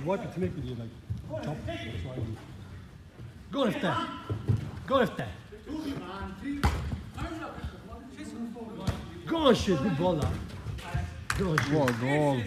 wipe it to make it like chop. Go left there. Go left there. Go on, shit. Good ball, that. Go on, shit. What a goal.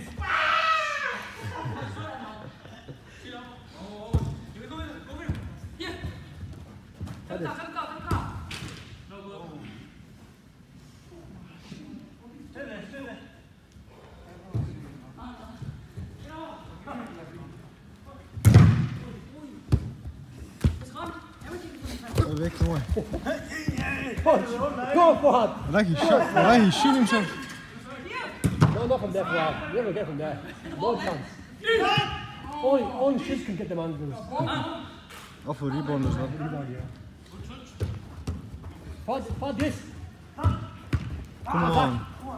Weg, mooi. Go for it. He shoot himself. No, not from there, Fuad. You never get from there. No chance. Only shit can get them angles. Of een rebound is dat. For this. Come on.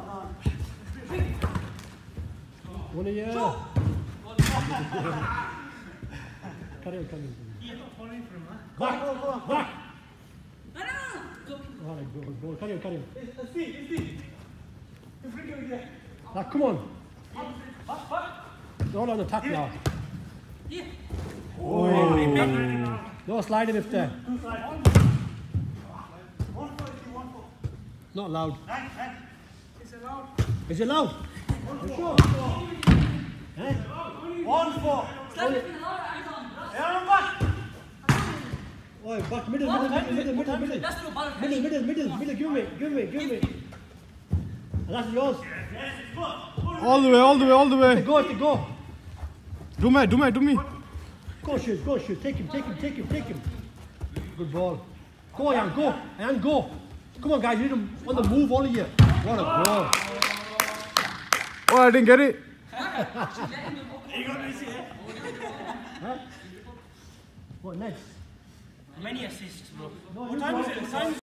One of you. Carry on. Back. Alright, go. Carry on. Now, come on. All on attack now. Oh. No sliding if there. Not allowed. Is it allowed? Sure. Eh? 1-4. Oh, back middle. Give me. And that's yours. All the way. Go. Do me. Go shoot. Take him. Good ball. Go, Ian, go. Come on, guys, you need him on the move, all of you. What a goal. Oh, I didn't get it. Huh? What next? Many assists, bro. No, What time is it?